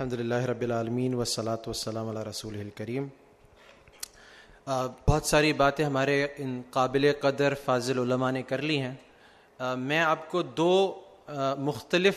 الحمدللہ رب العالمین والصلاة والسلام علی رسولہ الکریم. بہت ساری باتیں ہمارے ان قابل قدر فاضل علماء نے کر لی ہیں. میں آپ کو دو مختلف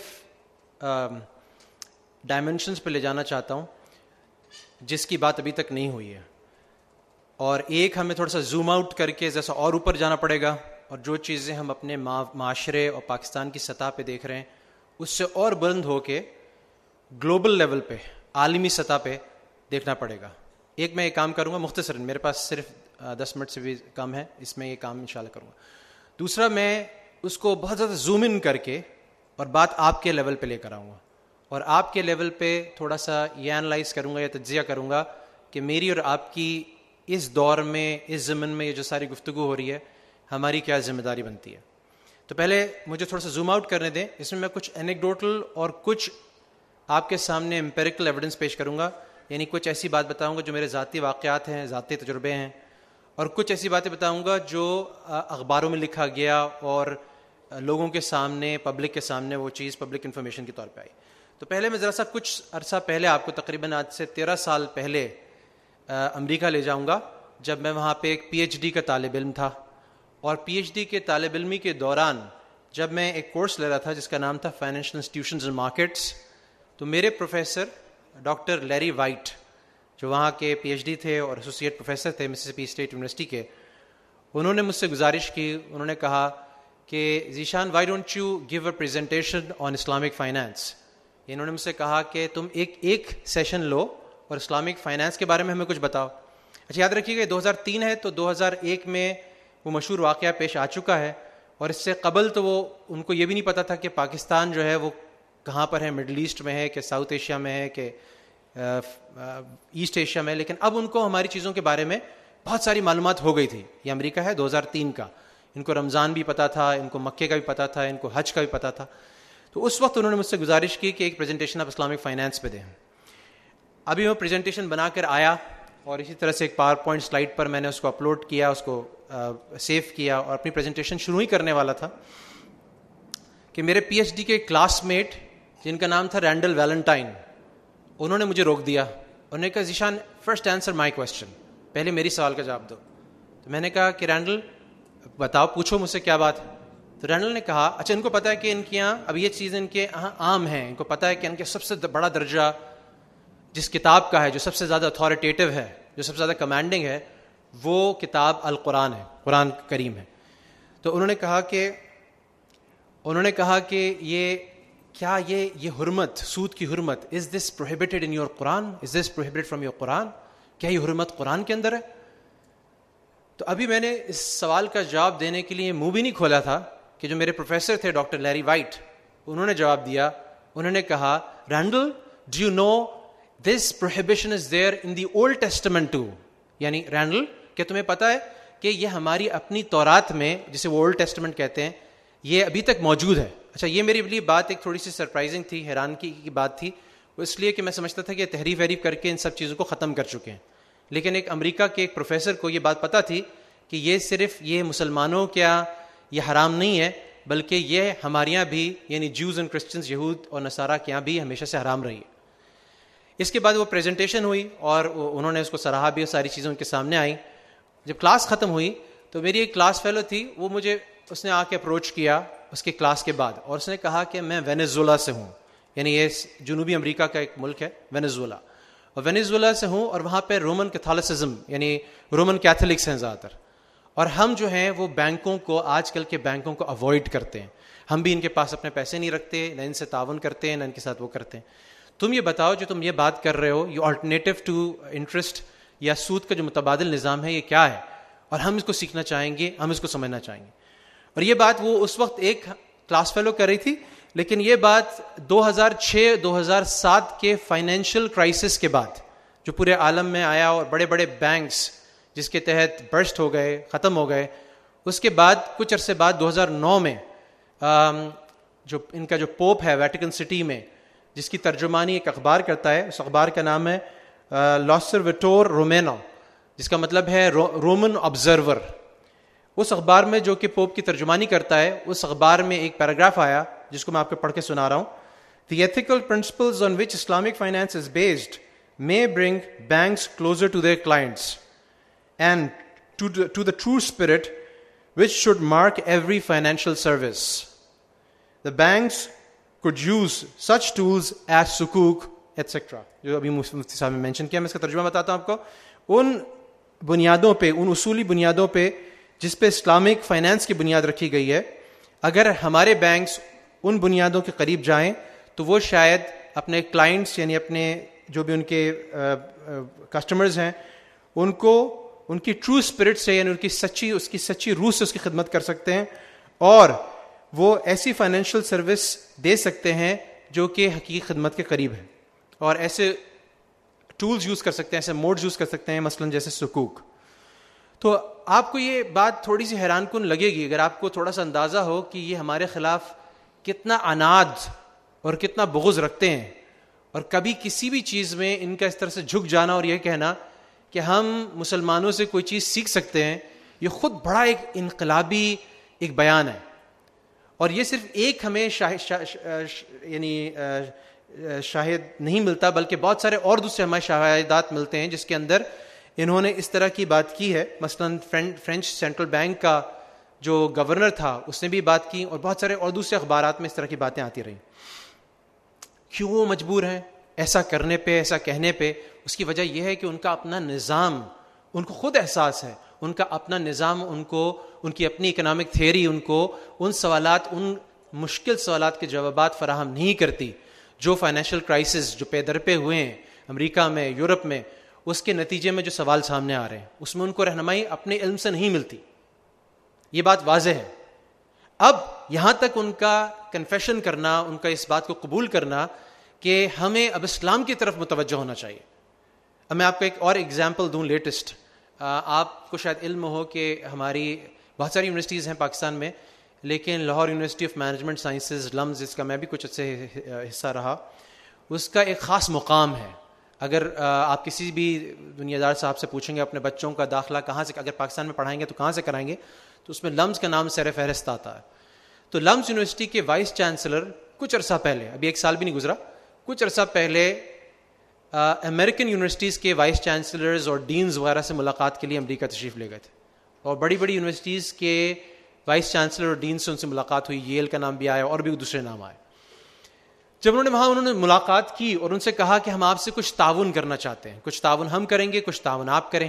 ڈائمنشنز پہ لے جانا چاہتا ہوں جس کی بات ابھی تک نہیں ہوئی ہے, اور ایک ہمیں تھوڑا سا زوم آؤٹ کر کے جیسا اور اوپر جانا پڑے گا, اور جو چیزیں ہم اپنے معاشرے اور پاکستان کی سطح پہ دیکھ رہے ہیں اس سے اور بلند ہو کے گلوبل لیول پہ, عالمی سطح پہ دیکھنا پڑے گا. ایک میں یہ کام کروں گا مختصراً, میرے پاس صرف 10 منٹ سے بھی کم ہے, اس میں یہ کام انشاءاللہ کروں گا. دوسرا میں اس کو بہت زیادہ زوم ان کر کے اور بات آپ کے لیول پہ لے کر آؤں گا, اور آپ کے لیول پہ تھوڑا سا یہ انالائز کروں گا یا تجزیہ کروں گا کہ میری اور آپ کی اس دور میں, اس زمن میں یہ جو ساری گفتگو ہو رہی ہے ہماری کیا ذمہ داری بنتی ہے. تو پہلے مجھے تھوڑا سا زوم آؤٹ کرنے دیں. اس میں کچھ اینیکڈوٹل اور کچھ آپ کے سامنے امپیریکل ایویڈنس پیش کروں گا, یعنی کچھ ایسی بات بتاؤں گا جو میرے ذاتی واقعات ہیں, ذاتی تجربے ہیں, اور کچھ ایسی باتیں بتاؤں گا جو اخباروں میں لکھا گیا اور لوگوں کے سامنے, پبلک کے سامنے وہ چیز پبلک انفارمیشن کے طور پہ آئی. تو پہلے میں ذرا سا کچھ عرصہ پہلے آپ کو تقریباً آج سے 13 سال پہلے امریکہ لے جاؤں گا, جب میں وہاں پہ ایک پی ایچ ڈی کا طالب علم تھا. اور پی ایچ ڈی کے طالب علمی کے دوران جب میں ایک کورس لے رہا تھا جس کا نام تھا فائنینشیل انسٹیٹیوشنز اینڈ مارکیٹس, تو میرے پروفیسر ڈاکٹر لیری وائٹ جو وہاں کے پی ایچ ڈی تھے اور ایسوسیٹ پروفیسر تھے مسیسپی اسٹیٹ یونیورسٹی کے, انہوں نے مجھ سے گزارش کی. انہوں نے کہا کہ Zeeshan, why don't you give a presentation on Islamic finance. انہوں نے مجھ سے کہا کہ تم ایک سیشن لو اور اسلامک فائنانس کے بارے میں ہمیں کچھ بتاؤ. اچھا یاد رکھیے گا 2003 ہے, تو 2001 میں وہ مشہور واقعہ پیش آ چکا ہے, اور اس سے قبل تو وہ ان کو یہ بھی نہیں پتا تھا کہ پاکستان جو ہے وہ کہاں پر ہے, مڈل ایسٹ میں ہے کہ ساؤتھ ایشیا میں ہے کہ ایسٹ ایشیا میں. لیکن اب ان کو ہماری چیزوں کے بارے میں بہت ساری معلومات ہو گئی تھی. یہ امریکہ ہے 2003 کا, ان کو رمضان بھی پتہ تھا, ان کو مکے کا بھی پتہ تھا, ان کو حج کا بھی پتہ تھا. تو اس وقت انہوں نے مجھ سے گزارش کی کہ ایک پریزنٹیشن آپ اسلامک فائنانس پہ دیں. ابھی میں پریزنٹیشن بنا کر آیا, اور اسی طرح سے ایک پاور پوائنٹ سلائڈ پر میں نے اس کو اپلوڈ کیا, اس کو سیو کیا, اور اپنی پریزنٹیشن شروع ہی کرنے والا تھا کہ میرے پی ایچ ڈی کے کلاس میٹ جن کا نام تھا رینڈل ویلنٹائن, انہوں نے مجھے روک دیا. انہوں نے کہا Zeeshan, first answer my question, پہلے میری سوال کا جواب دو. تو میں نے کہا کہ رینڈل بتاؤ, پوچھو مجھ سے کیا بات ہے. تو رینڈل نے کہا اچھا ان کو پتا ہے کہ ان کے یہاں اب یہ چیزیں ان کے یہاں عام ہیں, ان کو پتا ہے کہ ان کے سب سے بڑا درجہ جس کتاب کا ہے, جو سب سے زیادہ اتھارٹیٹیو ہے, جو سب سے زیادہ کمانڈنگ ہے, وہ کتاب القرآن ہے, قرآن کریم ہے. تو انہوں نے کہا کہ یہ کیا یہ حرمت, سود کی حرمت, is this prohibited in your Quran, is this prohibited from your Quran, کیا یہ حرمت قرآن کے اندر ہے؟ تو ابھی میں نے اس سوال کا جواب دینے کے لیے منہ بھی نہیں کھولا تھا کہ جو میرے پروفیسر تھے ڈاکٹر لیری وائٹ, انہوں نے جواب دیا. انہوں نے کہا Randall, do you know this prohibition is there in the old testament too. یعنی رینڈل, کہ تمہیں پتا ہے کہ یہ ہماری اپنی تورات میں, جسے وہ اولڈ ٹیسٹمنٹ کہتے ہیں, یہ ابھی تک موجود ہے. اچھا یہ میرے لیے بات ایک تھوڑی سی سرپرائزنگ تھی, حیرانگی کی بات تھی, وہ اس لیے کہ میں سمجھتا تھا کہ تحریف وحریف کر کے ان سب چیزوں کو ختم کر چکے ہیں. لیکن ایک امریکہ کے ایک پروفیسر کو یہ بات پتہ تھی کہ یہ صرف یہ مسلمانوں کیا یہ حرام نہیں ہے, بلکہ یہ ہمارے یہاں بھی, یعنی جوز اینڈ کرسچنز, یہود اور نصارہ کے یہاں بھی ہمیشہ سے حرام رہی ہے. اس کے بعد وہ پریزنٹیشن ہوئی اور انہوں نے اس کو سراہا بھی, اور ساری چیزیں ان کے سامنے آئیں. جب کلاس ختم ہوئی تو میری ایک کلاس فیلو تھی, وہ مجھے اس نے آ کے اپروچ کیا اس کے کلاس کے بعد, اور اس نے کہا کہ میں وینیزویلا سے ہوں, یعنی یہ جنوبی امریکہ کا ایک ملک ہے وینیزویلا, اور وینیزویلا سے ہوں, اور وہاں پہ رومن کیتھولسزم یعنی رومن کیتھولکس ہیں زیادہ تر, اور ہم جو ہیں وہ بینکوں کو, آج کل کے بینکوں کو اوائڈ کرتے ہیں. ہم بھی ان کے پاس اپنے پیسے نہیں رکھتے, نہ ان سے تعاون کرتے ہیں, نہ ان کے ساتھ وہ کرتے ہیں. تم یہ بتاؤ جو تم یہ بات کر رہے ہو, یہ آلٹرنیٹو ٹو انٹرسٹ یا سود کا جو متبادل نظام ہے, یہ کیا ہے, اور ہم اس کو سیکھنا چاہیں گے, ہم اس کو سمجھنا چاہیں گے. اور یہ بات وہ اس وقت ایک کلاس فیلو کر رہی تھی, لیکن یہ بات 2006-2007 کے فائنینشیل کرائسس کے بعد جو پورے عالم میں آیا, اور بڑے بڑے بینکس جس کے تحت برسٹ ہو گئے, ختم ہو گئے, اس کے بعد کچھ عرصے بعد 2009 میں جو ان کا جو پوپ ہے ویٹیکن سٹی میں, جس کی ترجمانی ایک اخبار کرتا ہے, اس اخبار کا نام ہے لاسرویٹور رومینو, جس کا مطلب ہے رومن آبزرور. اس اخبار میں جو کہ پوپ کی ترجمانی کرتا ہے, اس اخبار میں ایک پیراگراف آیا جس کو میں آپ کو پڑھ کے سنا رہا ہوں The ethical principles on which Islamic finance is based may bring banks closer to their clients and to the true spirit which should mark every financial service. The banks could use such tools as sukuk, etc. جو ابھی مفتی صاحب نے mention کیا, میں اس کا ترجمہ بتاتا ہوں آپ کو. ان بنیادوں پہ, ان اصولی بنیادوں پہ جس پہ اسلامک فائنانس کی بنیاد رکھی گئی ہے, اگر ہمارے بینکس ان بنیادوں کے قریب جائیں تو وہ شاید اپنے کلائنٹس یعنی اپنے جو بھی ان کے کسٹمرز ہیں ان کو ان کی ٹرو اسپرٹ سے یعنی اس کی سچی روح سے اس کی خدمت کر سکتے ہیں, اور وہ ایسی فائنینشیل سروس دے سکتے ہیں جو کہ حقیقی خدمت کے قریب ہے, اور ایسے ٹولز یوز کر سکتے ہیں, ایسے موڈز یوز کر سکتے ہیں, مثلا جیسے سکوک. تو آپ کو یہ بات تھوڑی سی حیران کن لگے گی اگر آپ کو تھوڑا سا اندازہ ہو کہ یہ ہمارے خلاف کتنا عناد اور کتنا بغض رکھتے ہیں, اور کبھی کسی بھی چیز میں ان کا اس طرح سے جھک جانا اور یہ کہنا کہ ہم مسلمانوں سے کوئی چیز سیکھ سکتے ہیں, یہ خود بڑا ایک انقلابی ایک بیان ہے. اور یہ صرف ایک ہمیں شاہد نہیں ملتا, بلکہ بہت سارے اور دوسرے ہمیں شاہدات ملتے ہیں جس کے اندر انہوں نے اس طرح کی بات کی ہے. مثلا فرینچ سینٹرل بینک کا جو گورنر تھا اس نے بھی بات کی, اور بہت سارے اور دوسرے اخبارات میں اس طرح کی باتیں آتی رہیں. کیوں وہ مجبور ہیں ایسا کرنے پہ, ایسا کہنے پہ؟ اس کی وجہ یہ ہے کہ ان کا اپنا نظام, ان کو خود احساس ہے, ان کا اپنا نظام, ان کی اپنی اکنامک تھیوری ان کو ان سوالات, ان مشکل سوالات کے جوابات فراہم نہیں کرتی جو فائنینشیل کرائسس جو پے در پہ ہوئے ہیں امریکہ میں, یورپ میں, اس کے نتیجے میں جو سوال سامنے آ رہے ہیں اس میں ان کو رہنمائی اپنے علم سے نہیں ملتی. یہ بات واضح ہے. اب یہاں تک ان کا کنفیشن کرنا, ان کا اس بات کو قبول کرنا کہ ہمیں اب اسلام کی طرف متوجہ ہونا چاہیے. اب میں آپ کو ایک اور ایگزامپل دوں لیٹسٹ. آپ کو شاید علم ہو کہ ہماری بہت ساری یونیورسٹیز ہیں پاکستان میں, لیکن Lahore university of management sciences LUMS, جس کا میں بھی کچھ اچھے حصہ رہا, اس کا ایک خاص مقام ہے. اگر آپ کسی بھی دنیا دار صاحب سے پوچھیں گے اپنے بچوں کا داخلہ کہاں سے, اگر پاکستان میں پڑھائیں گے تو کہاں سے کرائیں گے, تو اس میں لمز کا نام سر فہرست آتا ہے. تو لمز یونیورسٹی کے وائس چانسلر کچھ عرصہ پہلے, ابھی ایک سال بھی نہیں گزرا, کچھ عرصہ پہلے امریکن یونیورسٹیز کے وائس چانسلرز اور ڈینز وغیرہ سے ملاقات کے لیے امریکہ تشریف لے گئے تھے, اور بڑی بڑی یونیورسٹیز کے وائس چانسلر اور ڈین سے ان سے ملاقات ہوئی. ییل کا نام بھی آیا اور بھی دوسرے نام آئے. جب انہوں نے ملاقات کی اور ان سے کہا کہ ہم آپ سے کچھ تعاون کرنا چاہتے ہیں, کچھ تعاون ہم کریں گے, کچھ تعاون آپ کریں,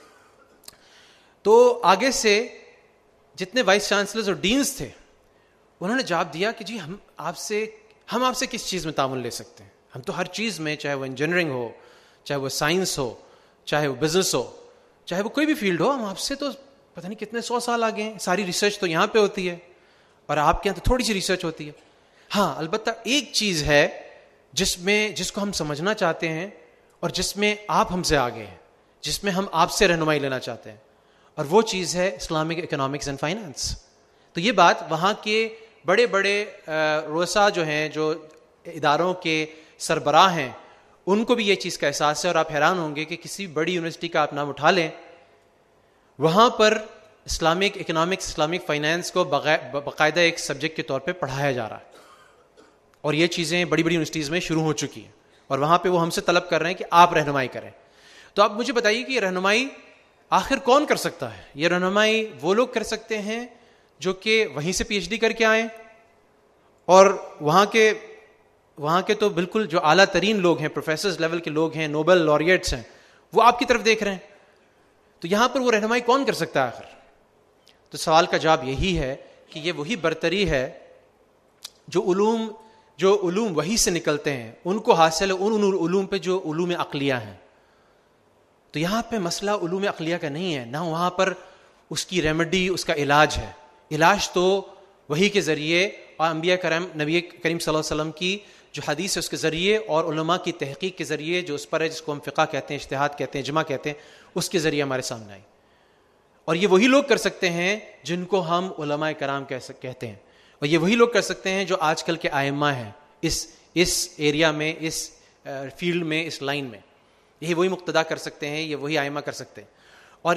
تو آگے سے جتنے وائس چانسلرز اور ڈینز تھے انہوں نے جواب دیا کہ جی ہم آپ سے کس چیز میں تعاون لے سکتے ہیں, ہم تو ہر چیز میں, چاہے وہ انجینئرنگ ہو, چاہے وہ سائنس ہو, چاہے وہ بزنس ہو, چاہے وہ کوئی بھی فیلڈ ہو, ہم آپ سے تو پتہ نہیں کتنے 100 سال آگے ہیں, ساری ریسرچ تو یہاں پہ ہوتی ہے اور آپ کے یہاں تو تھوڑی سی ریسرچ ہوتی ہے. ہاں البتہ ایک چیز ہے جس کو ہم سمجھنا چاہتے ہیں اور جس میں آپ ہم سے آگے ہیں, جس میں ہم آپ سے رہنمائی لینا چاہتے ہیں, اور وہ چیز ہے اسلامک اکنامکس اینڈ فائنانس. تو یہ بات وہاں کے بڑے بڑے رؤساء جو ہیں, جو اداروں کے سربراہ ہیں, ان کو بھی یہ چیز کا احساس ہے. اور آپ حیران ہوں گے کہ کسی بڑی یونیورسٹی کا آپ نام اٹھا لیں, وہاں پر اسلامک اکنامکس, اسلامک فائنانس کو باقاعدہ ایک سبجیکٹ کے طور پہ پڑھایا جا رہا ہے, اور یہ چیزیں بڑی بڑی یونیورسٹیز میں شروع ہو چکی ہیں, اور وہاں پہ وہ ہم سے طلب کر رہے ہیں کہ آپ رہنمائی کریں. تو آپ مجھے بتائیے کہ یہ رہنمائی آخر کون کر سکتا ہے؟ یہ رہنمائی وہ لوگ کر سکتے ہیں جو کہ وہیں سے پی ایچ ڈی کر کے آئیں, اور وہاں کے تو بالکل جو اعلیٰ ترین لوگ ہیں, پروفیسرز لیول کے لوگ ہیں, نوبل laureates ہیں, وہ آپ کی طرف دیکھ رہے ہیں. تو یہاں پر وہ رہنمائی کون کر سکتا ہے آخر؟ تو سوال کا جواب یہی ہے کہ یہ وہی برتری ہے جو علوم وہی سے نکلتے ہیں, ان کو حاصل ہے ان علوم پہ جو علوم عقلیہ ہیں. تو یہاں پہ مسئلہ علوم عقلیہ کا نہیں ہے, نہ وہاں پر اس کی ریمیڈی, اس کا علاج ہے. علاج تو وہی کے ذریعے اور انبیاء کرام, نبی کریم صلی اللہ علیہ وسلم کی جو حدیث ہے اس کے ذریعے, اور علماء کی تحقیق کے ذریعے جو اس پر ہے, جس کو ہم فقہ کہتے ہیں, اجتہاد کہتے ہیں, اجماع کہتے ہیں, اس کے ذریعے ہمارے سامنے آئی. اور یہ وہی لوگ کر سکتے ہیں جن کو ہم علماء کرام کہتے ہیں, اور یہ وہی لوگ کر سکتے ہیں جو آج کل کے ائمہ ہیں اس ایریا میں, اس فیلڈ میں, اس لائن میں. یہ وہی مقتدا کر سکتے ہیں, یہ وہی ائمہ کر سکتے ہیں. اور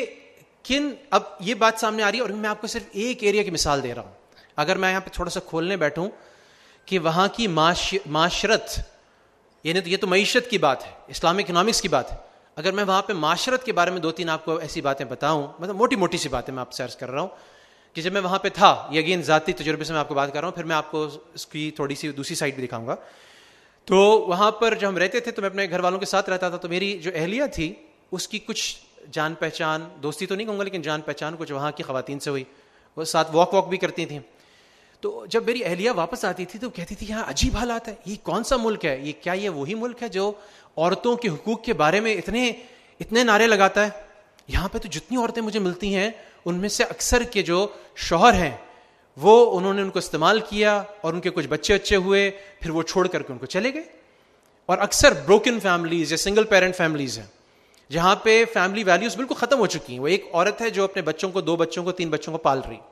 اب یہ بات سامنے آ رہی ہے, اور میں آپ کو صرف ایک ایریا کی مثال دے رہا ہوں. اگر میں یہاں پہ تھوڑا سا کھولنے بیٹھوں کہ وہاں کی معاشرت، یعنی تو یہ تو معیشت کی بات ہے، اسلامک اکنامکس کی بات ہے. اگر میں وہاں پہ معاشرت کے بارے میں 2-3 آپ کو ایسی باتیں بتاؤں، مطلب موٹی موٹی سی باتیں میں آپ سے عرض کر رہا ہوں کہ جب میں وہاں پہ تھا، یہ اگین ذاتی تجربے سے میں آپ کو بات کر رہا ہوں، پھر میں آپ کو اس کی تھوڑی سی دوسری سائڈ بھی دکھاؤں گا. تو وہاں پر جب ہم رہتے تھے تو میں اپنے گھر والوں کے ساتھ رہتا تھا. تو میری جو اہلیہ تھی اس کی کچھ جان پہچان، دوستی تو نہیں کہوں گا لیکن جان پہچان کچھ وہاں کی خواتین سے ہوئی. وہ ساتھ واک بھی کرتی تھیں. تو جب میری اہلیہ واپس آتی تھی تو کہتی تھی یہاں عجیب حالات ہے، یہ کون سا ملک ہے، یہ کیا یہ وہی ملک ہے جو عورتوں کے حقوق کے بارے میں اتنے نعرے لگاتا ہے؟ یہاں پہ تو جتنی عورتیں مجھے ملتی ہیں ان میں سے اکثر کے جو شوہر ہیں وہ انہوں نے ان کو استعمال کیا اور ان کے کچھ بچے ہوئے، پھر وہ چھوڑ کر کے ان کو چلے گئے. اور اکثر بروکن فیملیز یا سنگل پیرنٹ فیملیز ہیں جہاں پہ فیملی ویلیوز بالکل ختم ہو چکی ہیں. وہ ایک عورت ہے جو اپنے بچوں کو 2 بچوں کو 3 بچوں کو پال رہی.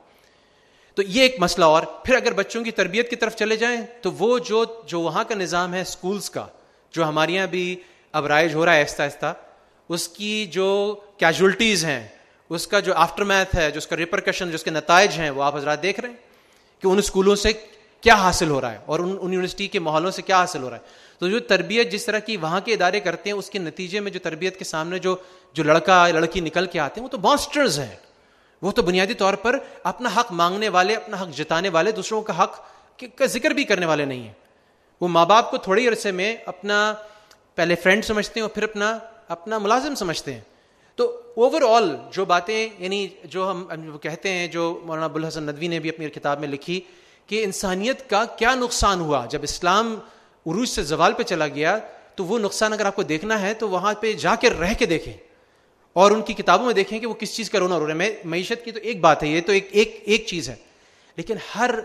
تو یہ ایک مسئلہ. اور پھر اگر بچوں کی تربیت کی طرف چلے جائیں تو وہ جو وہاں کا نظام ہے اسکولز کا، جو ہمارے یہاں بھی اب رائج ہو رہا ہے آہستہ آہستہ، اس کی جو کیجولٹیز ہیں، اس کا جو آفٹر میتھ ہے، جو اس کا ریپرکشن، جو اس کے نتائج ہیں، وہ آپ حضرات دیکھ رہے ہیں کہ ان اسکولوں سے کیا حاصل ہو رہا ہے اور ان یونیورسٹی کے ماحولوں سے کیا حاصل ہو رہا ہے. تو جو تربیت جس طرح کی وہاں کے ادارے کرتے ہیں، اس کے نتیجے میں جو تربیت کے سامنے جو لڑکا لڑکی نکل کے آتے ہیں وہ تو مانسٹرز ہیں. وہ تو بنیادی طور پر اپنا حق مانگنے والے، اپنا حق جتانے والے، دوسروں کا حق کا ذکر بھی کرنے والے نہیں ہیں. وہ ماں باپ کو تھوڑے عرصے میں اپنا پہلے فرینڈ سمجھتے ہیں اور پھر اپنا ملازم سمجھتے ہیں. تو اوور آل جو باتیں، یعنی جو ہم کہتے ہیں، جو مولانا ابوالحسن ندوی نے بھی اپنی کتاب میں لکھی کہ انسانیت کا کیا نقصان ہوا جب اسلام عروج سے زوال پہ چلا گیا، تو وہ نقصان اگر آپ کو دیکھنا ہے تو وہاں پہ جا کے رہ کے دیکھیں اور ان کی کتابوں میں دیکھیں کہ وہ کس چیز کا رونا رو رہا ہے. معیشت کی تو ایک بات ہے، یہ تو ایک چیز ہے، لیکن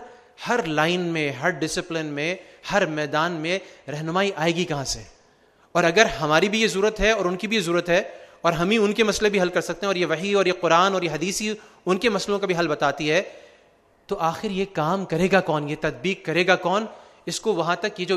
ہر لائن میں، ہر ڈسپلن میں، ہر میدان میں رہنمائی آئے گی کہاں سے؟ اور اگر ہماری بھی یہ ضرورت ہے اور ان کی بھی یہ ضرورت ہے اور ہم ہی ان کے مسئلے بھی حل کر سکتے ہیں، اور یہ وحی اور یہ قرآن اور یہ حدیثی ان کے مسئلوں کا بھی حل بتاتی ہے، تو آخر یہ کام کرے گا کون؟ یہ تطبیق کرے گا کون؟ اس کو وہاں تک یہ جو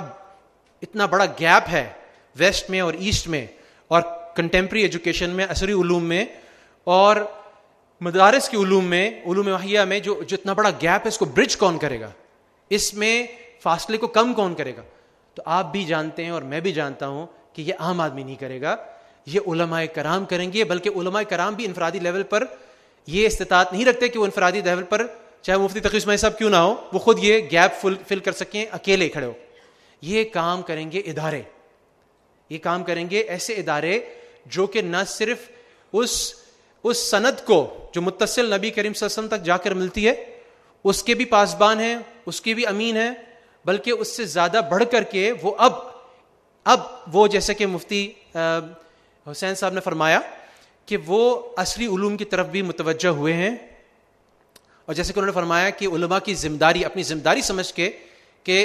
اتنا بڑا گیپ ہے ویسٹ میں اور ایسٹ میں، اور کنٹمپری ایجوکیشن میں، عصری علوم میں اور مدارس کے علوم میں، علوم وحیہ میں، جو اتنا بڑا گیپ ہے، اس کو برج کون کرے گا؟ اس میں فاصلے کو کم کون کرے گا؟ تو آپ بھی جانتے ہیں اور میں بھی جانتا ہوں کہ یہ عام آدمی نہیں کرے گا، یہ علماء کرام کریں گے. بلکہ علماء کرام بھی انفرادی لیول پر یہ استطاعت نہیں رکھتے کہ وہ انفرادی لیول پر، چاہے مفتی تقی اسماعیل صاحب کیوں نہ ہو، وہ خود یہ گیپ فل کر سکیں اکیلے کھڑے ہو. یہ کام کریں گے ادارے، یہ کام کریں گے ایسے ادارے جو کہ نہ صرف اس سند کو جو متصل نبی کریم صلی اللہ علیہ وسلم تک جا کر ملتی ہے اس کے بھی پاسبان ہیں، اس کے بھی امین ہیں، بلکہ اس سے زیادہ بڑھ کر کے وہ اب وہ جیسے کہ مفتی حسین صاحب نے فرمایا کہ وہ عصری علوم کی طرف بھی متوجہ ہوئے ہیں. اور جیسے کہ انہوں نے فرمایا کہ علماء کی ذمہ داری، اپنی ذمہ داری سمجھ کے کہ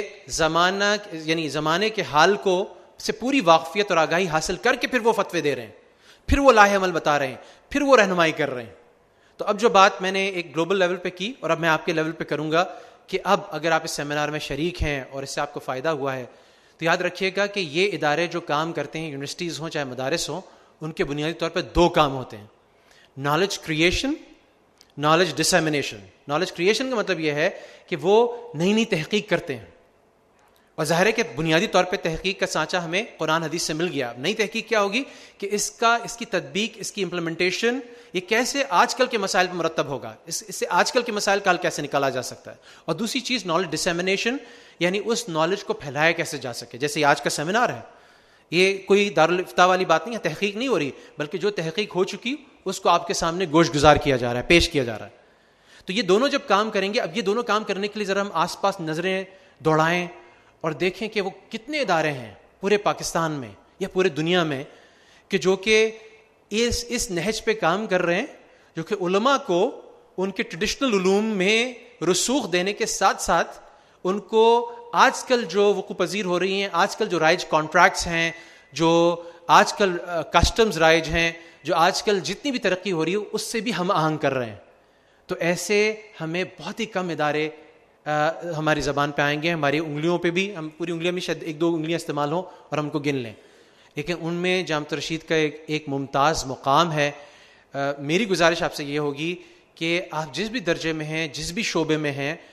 زمانے کے حال کو سے پوری واقفیت اور آگاہی حاصل کر کے پھر وہ فتوے دے رہے ہیں، پھر وہ لاہ عمل بتا رہے ہیں، پھر وہ رہنمائی کر رہے ہیں. تو اب جو بات میں نے ایک گلوبل لیول پہ کی اور اب میں آپ کے لیول پہ کروں گا کہ اب اگر آپ اس سیمینار میں شریک ہیں اور اس سے آپ کو فائدہ ہوا ہے تو یاد رکھیے گا کہ یہ ادارے جو کام کرتے ہیں، یونیورسٹیز ہوں چاہے مدارس ہوں، ان کے بنیادی طور پہ 2 کام ہوتے ہیں: knowledge creation, knowledge dissemination. Knowledge creation کا مطلب یہ ہے کہ وہ نئی تحقیق کرتے ہیں، اور ظاہر ہے کہ بنیادی طور پہ تحقیق کا سانچہ ہمیں قرآن حدیث سے مل گیا. نئی تحقیق کیا ہوگی کہ اس کی تطبیق، اس کی امپلیمنٹیشن، یہ کیسے آج کل کے مسائل پر مرتب ہوگا، اس سے آج کل کے مسائل کا حل کیسے نکالا جا سکتا ہے. اور دوسری چیز نالج ڈسیمینیشن، یعنی اس نالج کو پھیلایا کیسے جا سکے. جیسے آج کا سیمینار ہے، یہ کوئی دارالفتاء والی بات نہیں ہے، تحقیق نہیں ہو رہی، بلکہ جو تحقیق ہو چکی اس کو آپ کے سامنے گوش گزار کیا جا رہا ہے، پیش کیا جا رہا ہے. تو یہ دونوں جب کام کریں گے، اب یہ دونوں کام کرنے کے لیے ذرا ہم آس پاس نظریں دوڑائیں اور دیکھیں کہ وہ کتنے ادارے ہیں پورے پاکستان میں یا پورے دنیا میں کہ جو کہ اس نہج پہ کام کر رہے ہیں، جو کہ علماء کو ان کے ٹریڈیشنل علوم میں رسوخ دینے کے ساتھ ساتھ ان کو آج کل جو وقوع پذیر ہو رہی ہیں، آج کل جو رائج کانٹریکٹس ہیں، جو آج کل کسٹمز رائج ہیں، جو آج کل جتنی بھی ترقی ہو رہی ہے اس سے بھی ہم آہنگ کر رہے ہیں. تو ایسے ہمیں بہت ہی کم ادارے ہماری زبان پہ آئیں گے. ہماری انگلیوں پہ بھی، ہم پوری انگلیاں میں شاید 1-2 انگلیاں استعمال ہوں اور ہم کو گن لیں، لیکن ان میں جامعۃ رشید کا ایک ممتاز مقام ہے. میری گزارش آپ سے یہ ہوگی کہ آپ جس بھی درجے میں ہیں، جس بھی شعبے میں ہیں،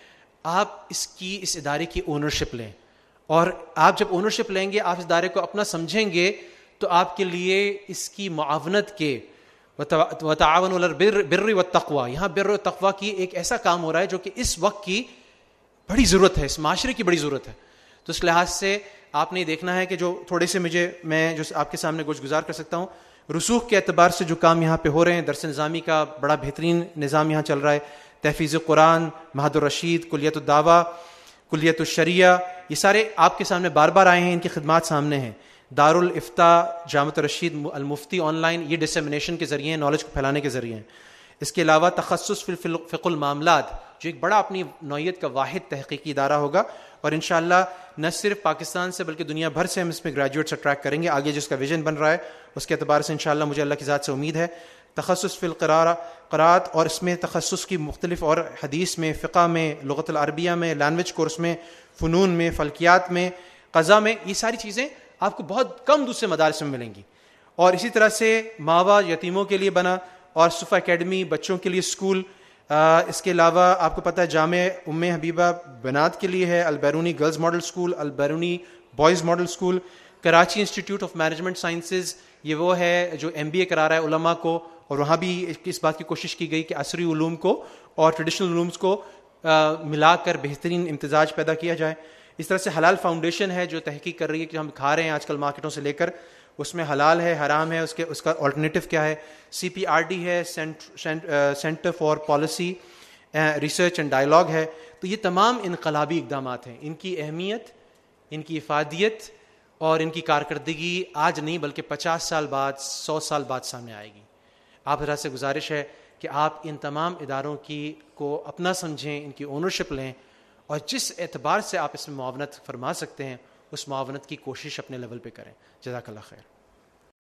آپ اس ادارے کی اونرشپ لیں, اور آپ جب اونرشپ لیں گے, آپ اس ادارے کو اپنا سمجھیں گے, تو آپ کے لیے اس کی معاونت کے وتعاونوا علی البر والتقوی, یہاں بر و تقوی کی ایک ایسا کام ہو رہا ہے جو کہ اس وقت کی بڑی ضرورت ہے, اس معاشرے کی بڑی ضرورت ہے. تو اس لحاظ سے آپ نے دیکھنا ہے کہ جو تھوڑے سے میں جو آپ کے سامنے کچھ گزار کر سکتا ہوں, رسوخ کے اعتبار سے جو کام یہاں پہ ہو رہے ہیں, درس نظامی کا بڑا بہترین نظام یہاں چل رہا ہے, تحفیظ قرآن, مہد الرشید, کلیت الدعوہ, کلیت الشریعہ, یہ سارے آپ کے سامنے بار بار آئے ہیں, ان کی خدمات سامنے ہیں. دارالفتاء, جامعۃ الرشید, المفتی آن لائن, یہ ڈسیمنیشن کے ذریعے ہیں, نالج کو پھیلانے کے ذریعے ہیں. اس کے علاوہ تخصص فی فقہ المعاملات, جو ایک بڑا اپنی نوعیت کا واحد تحقیقی ادارہ ہوگا, اور انشاءاللہ نہ صرف پاکستان سے بلکہ دنیا بھر سے ہم اس میں گریجویٹس اٹریکٹ کریں گے. آگے جس کا ویژن بن رہا ہے اس کے اعتبار سے انشاءاللہ مجھے اللہ کی ذات سے امید ہے. تخصص فی القراءات, اور اس میں تخصص کی مختلف, اور حدیث میں, فقہ میں, لغت العربیہ میں, لینگویج کورس میں, فنون میں, فلکیات میں, قضاء میں, یہ ساری چیزیں آپ کو بہت کم دوسرے مدارس میں ملیں گی. اور اسی طرح سے ماوا یتیموں کے لیے بنا, اور صفا اکیڈمی بچوں کے لیے اسکول. اس کے علاوہ آپ کو پتہ ہے جامع ام حبیبہ بنات کے لیے ہے, Albiruni girls model school, Albiruni boys model school. Karachi institute of management sciences, یہ وہ ہے جو MBA کرا رہا ہے علماء کو, اور وہاں بھی اس بات کی کوشش کی گئی کہ عصری علوم کو اور ٹریڈیشنل علومز کو ملا کر بہترین امتزاج پیدا کیا جائے. اس طرح سے حلال فاؤنڈیشن ہے جو تحقیق کر رہی ہے کہ ہم کھا رہے ہیں آج کل مارکیٹوں سے لے کر, اس میں حلال ہے, حرام ہے, اس کا آلٹرنیٹو کیا ہے. CPRD ہے, centre for policy research and dialogue ہے. تو یہ تمام انقلابی اقدامات ہیں, ان کی اہمیت, ان کی افادیت اور ان کی کارکردگی آج نہیں بلکہ 50 سال بعد, 100 سال بعد سامنے آئے گی. آپ حضرات سے گزارش ہے کہ آپ ان تمام اداروں کو اپنا سمجھیں, ان کی اونرشپ لیں, اور جس اعتبار سے آپ اس میں معاونت فرما سکتے ہیں اس معاونت کی کوشش اپنے لیول پہ کریں. جزاک اللہ خیر.